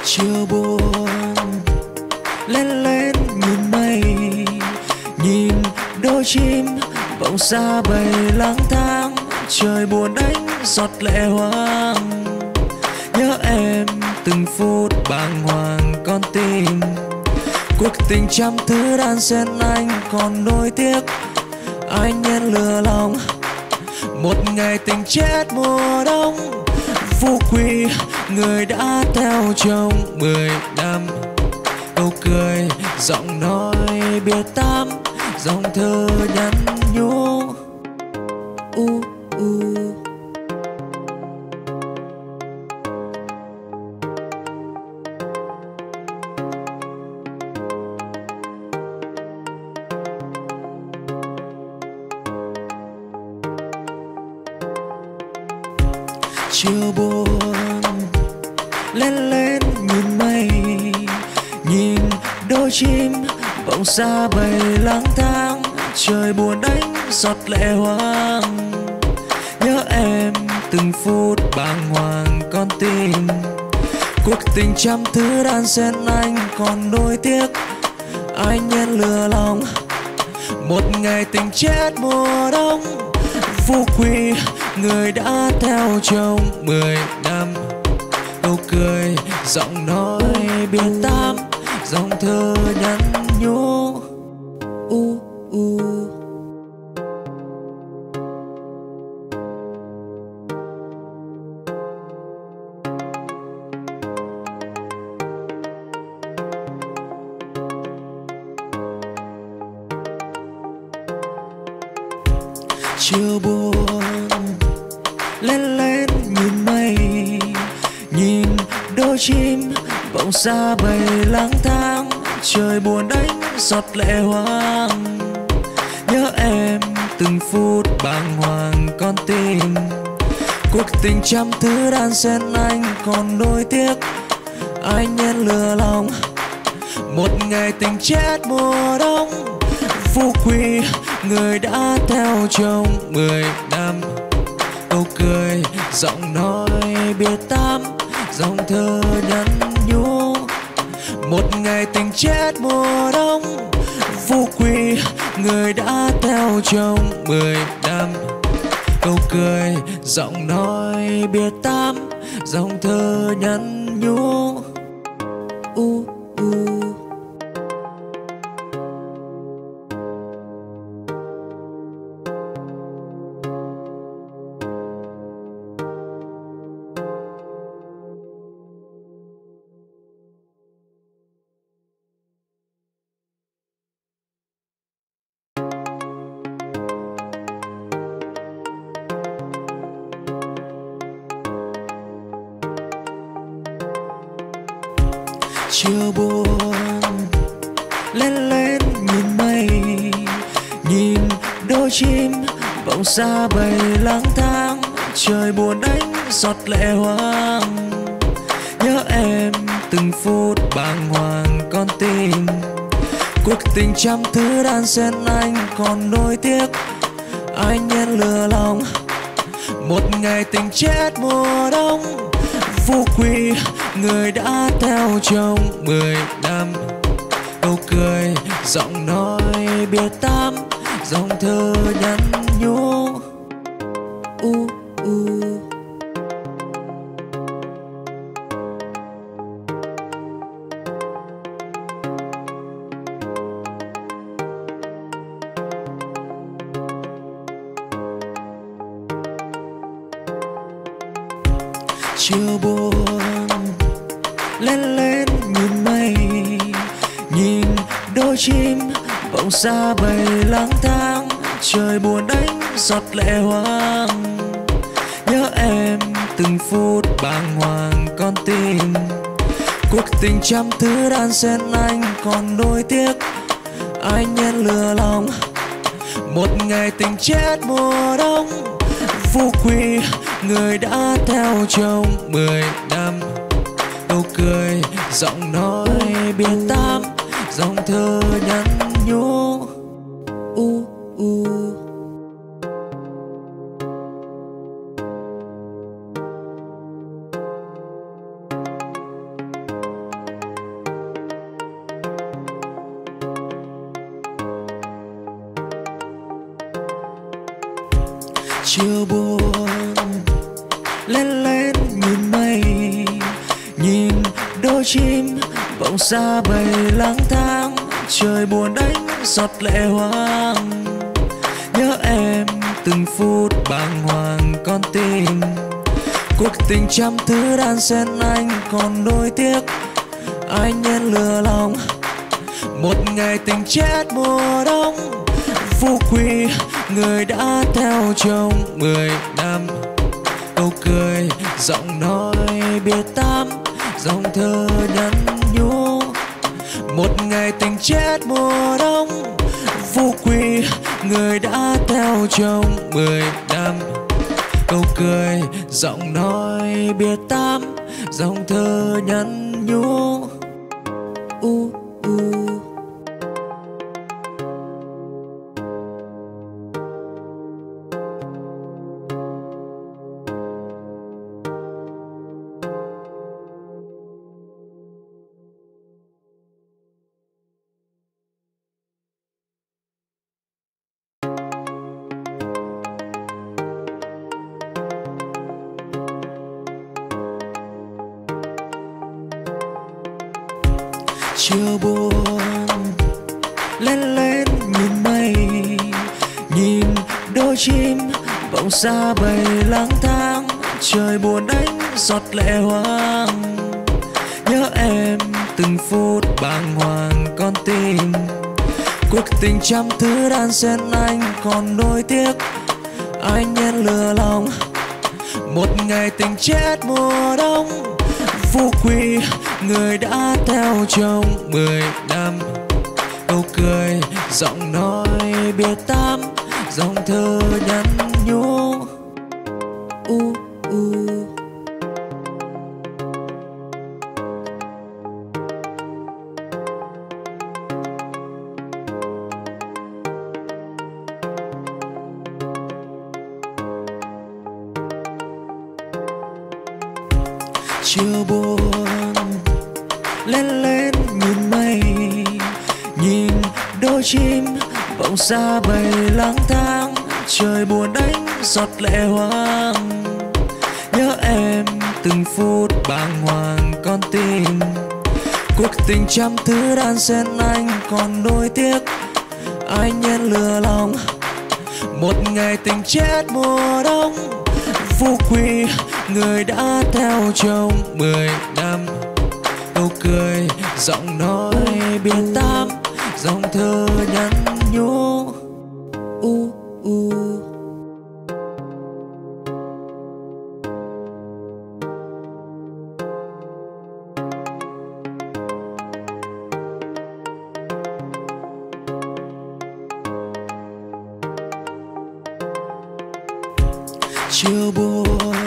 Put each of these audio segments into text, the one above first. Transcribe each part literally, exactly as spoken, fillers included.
Chiều buồn lên lên nhìn mây, nhìn đôi chim vọng xa bay lang thang. Trời buồn đánh giọt lệ hoang, nhớ em từng phút bàng hoàng con tim. Cuộc tình trăm thứ đan xen anh còn nối tiếc, anh nhân lừa lòng. Một ngày tình chết mùa đông, phú quý người đã theo chồng mười năm. Câu cười giọng nói biệt tam, dòng thơ nhắn nhủ. u u Chiều buồn lên lên nhìn mây, nhìn đôi chim vọng xa bay lang thang. Trời buồn đánh giọt lệ hoang, nhớ em từng phút bàng hoàng con tim. Cuộc tình trăm thứ đan xen anh còn nối tiếc, anh nhân lừa lòng. Một ngày tình chết mùa đông, phú quý người đã theo chồng mười năm. Câu cười giọng nói biệt tam, dòng thơ nhắn nhủ. u u Chiều buồn lên lên nhìn mây, nhìn đôi chim vọng xa bay lang thang. Trời buồn đánh giọt lệ hoang, nhớ em từng phút bàng hoàng con tim. Cuộc tình trăm thứ đan xen anh còn nối tiếc, anh nhân lừa lòng. Một ngày tình chết mùa đông, phú quý người đã theo chồng mười năm. Câu cười giọng nói biệt tam, dòng thơ nhắn nhủ. Một ngày tình chết mùa đông, phú quý người đã theo chồng mười năm. Câu cười giọng nói biệt tam, dòng thơ nhắn nhủ. u u Chiều buồn lên lên nhìn mây, nhìn đôi chim vọng xa bay lang thang. Trời buồn đánh giọt lệ hoang, nhớ em từng phút bàng hoàng con tim. Cuộc tình trăm thứ đan xen anh còn nối tiếc, anh nhân lừa lòng. Một ngày tình chết mùa đông, phú quý người đã theo chồng mười năm. Câu cười giọng nói biệt tam, dòng thơ nhắn nhủ. u u Chiều buồn lên lên nhìn mây, nhìn đôi chim vọng xa bay lang thang. Trời buồn đánh giọt lệ hoang, nhớ em từng phút bàng hoàng con tim. Cuộc tình trăm thứ đan xen anh còn nối tiếc, anh nhân lừa lòng. Một ngày tình chết mùa đông, phú quý người đã theo chồng mười năm. Câu cười giọng nói biệt tam, dòng thơ nhắn nhủ. u u chiều buồn lên lên nhìn mây, nhìn đôi chim bỗng xa bay lang thang. Trời buồn đánh giọt lệ hoang, nhớ em từng phút bàng hoàng con tim. Cuộc tình trăm thứ đan xen anh còn đôi tiếc, anh nhân lừa lòng. Một ngày tình chết mùa đông, phú quý người đã theo chồng mười năm. Câu cười giọng nói biệt tam, dòng thơ nhắn nhủ. Một ngày tình chết mùa đông, phú quý người đã theo chồng mười năm. Câu cười giọng nói biệt tam, dòng thơ nhắn nhủ. u u chiều buồn lên lên nhìn mây, nhìn đôi chim bỗng xa bay lang thang. Trời buồn đánh giọt lệ hoang, nhớ em từng phút bàng hoàng con tim. Cuộc tình trăm thứ đan xen anh còn đôi tiếc, anh nhân lừa lòng. Một ngày tình chết mùa đông, phú quý người đã theo chồng mười năm. Câu cười giọng nói biệt tam, dòng thơ nhắn nhủ. u u chiều buồn lên lên nhìn mây, nhìn đôi chim bỗng xa bay lang thang. Trời buồn đánh giọt lệ hoang, nhớ em từng phút bàng hoàng con tim. Cuộc tình trăm thứ đan xen anh còn đôi tiếc, anh nhân lừa lòng. Một ngày tình chết mùa đông, phú quý người đã theo chồng mười năm. Câu cười giọng nói biệt tam, dòng thơ nhắn nhủ. u u chiều buồn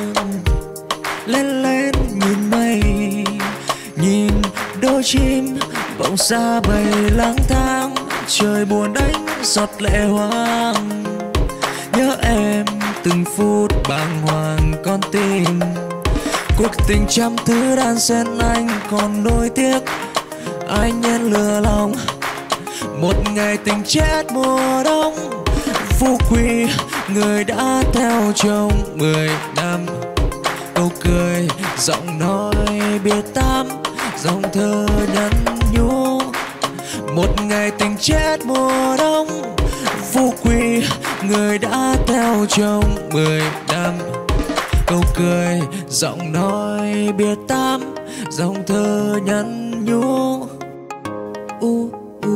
lên lên nhìn mây, nhìn đôi chim bỗng xa bay lang thang. Trời buồn đánh giọt lệ hoang, nhớ em từng phút bàng hoàng con tim. Cuộc tình trăm thứ đan xen anh còn đôi tiếc, anh nhân lừa lòng. Một ngày tình chết mùa đông, phú quý người đã theo chồng mười năm. Câu cười giọng nói biệt tam, dòng thơ nhắn nhủ. Một ngày tình chết mùa đông, phú quý người đã theo chồng mười năm. Câu cười giọng nói biệt tam, dòng thơ nhắn nhủ. u u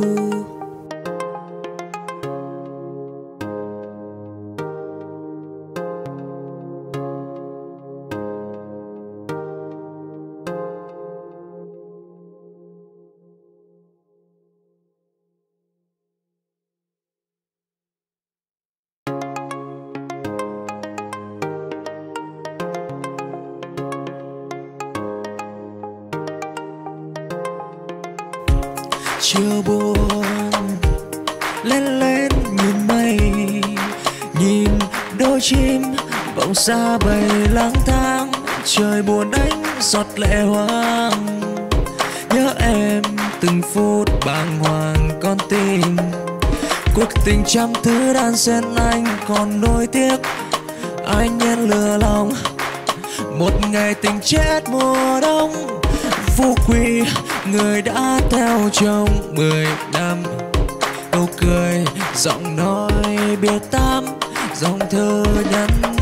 chiều buồn lên lên nhìn mây, nhìn đôi chim bỗng xa bay lang thang. Trời buồn đánh giọt lệ hoang, nhớ em từng phút bàng hoàng con tim. Cuộc tình trăm thứ đan xen anh còn đôi tiếc, anh nhân lừa lòng. Một ngày tình chết mùa đông, Phú Quý người đã theo chồng mười năm. Câu cười giọng nói biệt tâm, dòng thơ nhắn